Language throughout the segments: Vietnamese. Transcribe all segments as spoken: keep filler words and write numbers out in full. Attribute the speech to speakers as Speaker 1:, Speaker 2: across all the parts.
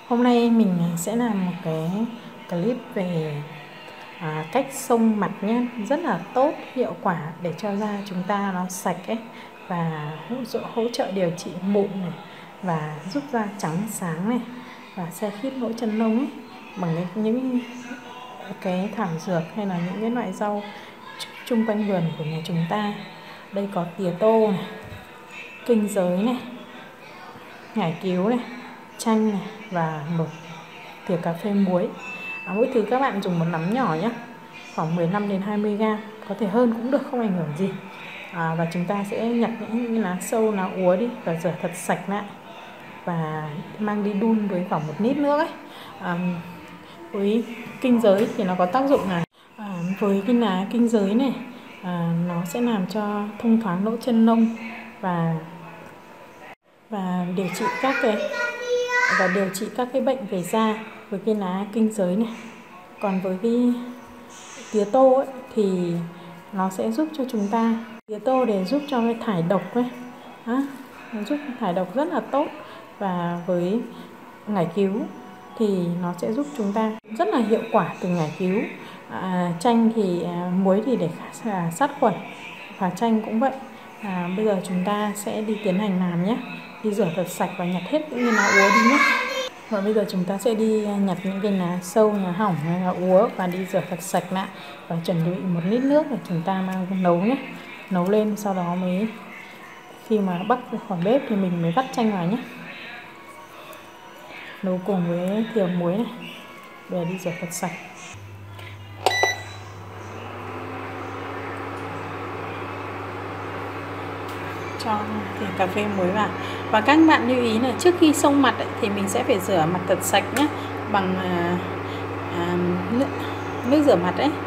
Speaker 1: Hôm nay mình sẽ làm một cái clip về à, cách xông mặt nhé, rất là tốt, hiệu quả để cho da chúng ta nó sạch ấy, và hỗ trợ hỗ trợ điều trị mụn này, và giúp da trắng sáng này, và xe khít lỗ chân lông ấy, bằng cái, những cái thảo dược hay là những cái loại rau chung quanh vườn của nhà chúng ta. Đây có tía tô này, kinh giới này, ngải cứu này, chanh này, và một thìa cà phê muối. À, mỗi thứ các bạn dùng một nắm nhỏ nhé, khoảng mười lăm đến hai mươi gam, có thể hơn cũng được, không ảnh hưởng gì. À, và chúng ta sẽ nhặt những lá sâu, lá úa đi và rửa thật sạch lại, và mang đi đun với khoảng một lít nước ấy. À, với kinh giới thì nó có tác dụng là à, với cái lá kinh giới này à, nó sẽ làm cho thông thoáng lỗ chân lông và và điều trị các cái và điều trị các cái bệnh về da với cái lá kinh giới này. Còn với cái tía tô ấy, thì nó sẽ giúp cho chúng ta tía tô để giúp cho cái thải độc ấy, à, nó giúp thải độc rất là tốt. Và với ngải cứu thì nó sẽ giúp chúng ta rất là hiệu quả từ ngải cứu. À, chanh thì à, muối thì để à, sát khuẩn, và chanh cũng vậy. À, bây giờ chúng ta sẽ đi tiến hành làm nhé, đi rửa thật sạch và nhặt hết những cái lá úa đi nhé. Và bây giờ chúng ta sẽ đi nhặt những cái lá sâu, lá hỏng hay là úa và đi rửa thật sạch lại, và chuẩn bị một lít nước để chúng ta mang nấu nhé. Nấu lên, sau đó mới khi mà bắt khỏi bếp thì mình mới vắt chanh vào nhé. Nấu cùng với thìa muối này để đi rửa thật sạch. Cho thìa cà phê muối vào. Và các bạn lưu ý là trước khi xông mặt ấy, thì mình sẽ phải rửa mặt thật sạch nhé, bằng à, à, nước, nước rửa mặt ấy,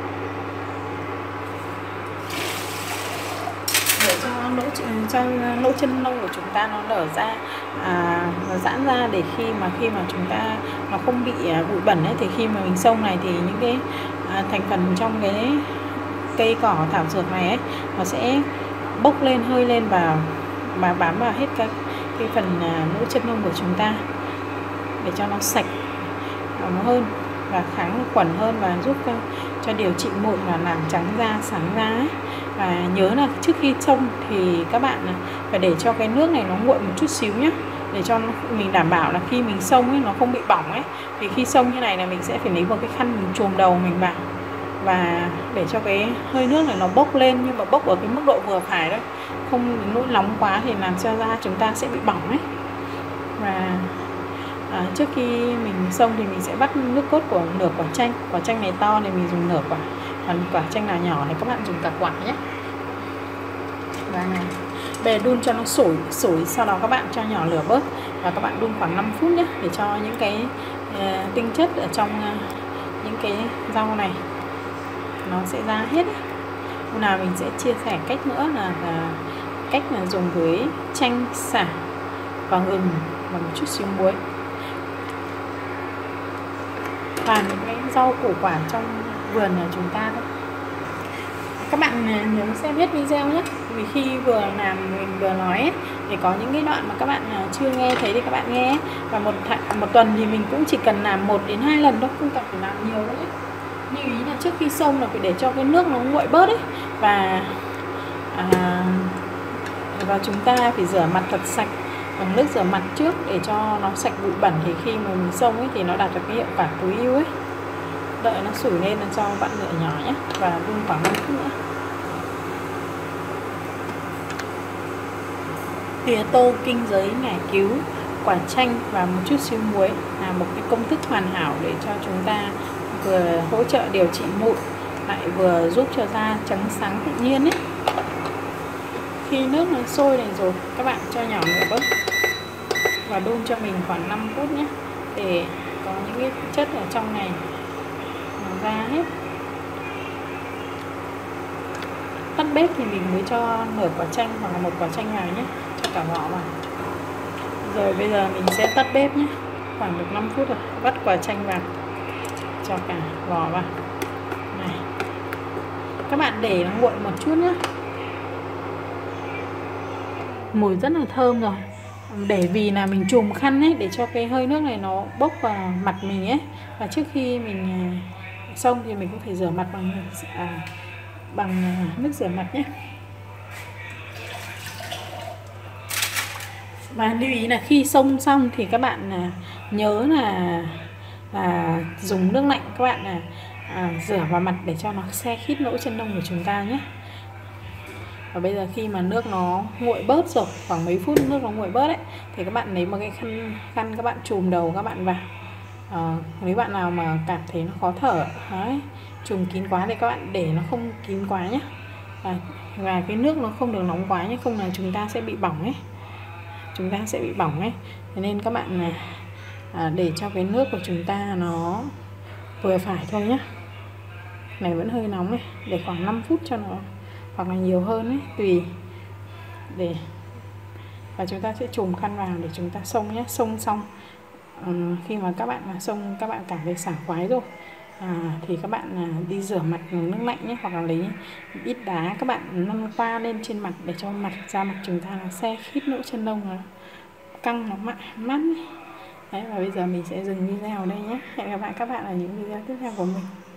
Speaker 1: để cho lỗ cho lỗ chân lông của chúng ta nó nở ra, à, nó giãn ra, để khi mà khi mà chúng ta nó không bị à, bụi bẩn ấy, thì khi mà mình xông này thì những cái à, thành phần trong cái cây cỏ thảo dược này ấy, nó sẽ bốc lên, hơi lên vào mà bám vào hết các cái phần lỗ chân lông của chúng ta, để cho nó sạch nó hơn và kháng khuẩn hơn, và giúp cho, cho điều trị mụn và làm trắng da, sáng da ấy. Và nhớ là trước khi xông thì các bạn phải để cho cái nước này nó nguội một chút xíu nhé, để cho mình đảm bảo là khi mình xông ấy nó không bị bỏng ấy. Thì khi xông như này là mình sẽ phải lấy một cái khăn mình chùm đầu mình vào, và để cho cái hơi nước này nó bốc lên, nhưng mà bốc ở cái mức độ vừa phải thôi, không đến nỗi nóng quá thì làm cho da chúng ta sẽ bị bỏng ấy. Và à, trước khi mình xông thì mình sẽ bắt nước cốt của nửa quả chanh. Quả chanh này to thì mình dùng nửa quả, còn quả chanh nào nhỏ thì các bạn dùng cả quả nhé. Và bề đun cho nó sủi sủi sau đó các bạn cho nhỏ lửa bớt, và các bạn đun khoảng năm phút nhé, để cho những cái uh, tinh chất ở trong uh, những cái rau này nó sẽ ra hết ấy. Hôm nào mình sẽ chia sẻ cách nữa là, là cách là dùng với chanh, sả và gừng và một chút xíu muối, và những cái rau củ quả trong vườn của chúng ta thôi. Các bạn nhớ xem hết video nhé, vì khi vừa làm mình vừa nói ấy, thì có những cái đoạn mà các bạn chưa nghe thấy thì các bạn nghe. Và một một tuần thì mình cũng chỉ cần làm một đến hai lần thôi, không cần phải làm nhiều nữa. Lưu ý là trước khi xông là phải để cho cái nước nó nguội bớt ấy, và à, và chúng ta phải rửa mặt thật sạch bằng nước rửa mặt trước, để cho nó sạch bụi bẩn, thì khi mà mình xông ấy thì nó đạt được cái hiệu quả tối ưu ấy. Đợi nó sủi lên là cho vặn lửa nhỏ nhé, và đun khoảng năm phút nữa. Tía tô, kinh giới, ngải cứu, quả chanh và một chút xíu muối là một cái công thức hoàn hảo để cho chúng ta vừa hỗ trợ điều trị mụn, lại vừa giúp cho da trắng sáng tự nhiên ấy. Khi nước nó sôi này rồi, các bạn cho nhỏ lửa bớt và đun cho mình khoảng năm phút nhé, để có những cái chất ở trong này nó ra hết. Tắt bếp thì mình mới cho nửa quả chanh hoặc là một quả chanh vào nhé, cho cả vỏ vào. Rồi bây giờ mình sẽ tắt bếp nhé, khoảng được năm phút rồi, vắt quả chanh vào, cho cả vỏ vào này. Các bạn để nó nguội một chút nhé. Mùi rất là thơm rồi. để vì là mình chùm khăn ấy để cho cái hơi nước này nó bốc vào mặt mình ấy. Và trước khi mình xông thì mình cũng phải rửa mặt bằng à, bằng nước rửa mặt nhé. Và lưu ý là khi xông xong thì các bạn nhớ là là dùng nước lạnh các bạn là à, rửa vào mặt để cho nó se khít lỗ chân lông của chúng ta nhé. Và bây giờ khi mà nước nó nguội bớt rồi, khoảng mấy phút nước nó nguội bớt ấy, thì các bạn lấy một cái khăn khăn các bạn chùm đầu các bạn vào. À, nếu bạn nào mà cảm thấy nó khó thở đấy, chùm kín quá thì các bạn để nó không kín quá nhé. Và, và cái nước nó không được nóng quá nhé, không là chúng ta sẽ bị bỏng ấy. Chúng ta sẽ bị bỏng ấy. Thế nên các bạn này à, để cho cái nước của chúng ta nó vừa phải thôi nhé. Này vẫn hơi nóng này, để khoảng năm phút cho nó, hoặc là nhiều hơn ấy, tùy. Để và chúng ta sẽ chùm khăn vào để chúng ta xông nhé. Xông xong um, khi mà các bạn mà xông các bạn cảm thấy sảng khoái rồi à, thì các bạn à, đi rửa mặt nước lạnh nhé, hoặc là lấy ít đá các bạn nâng qua lên trên mặt để cho mặt da mặt chúng ta nó se khít lỗ chân lông, nó căng nó mát mát. Đấy, và bây giờ mình sẽ dừng video ở đây nhé. Hẹn gặp lại các bạn ở những video tiếp theo của mình.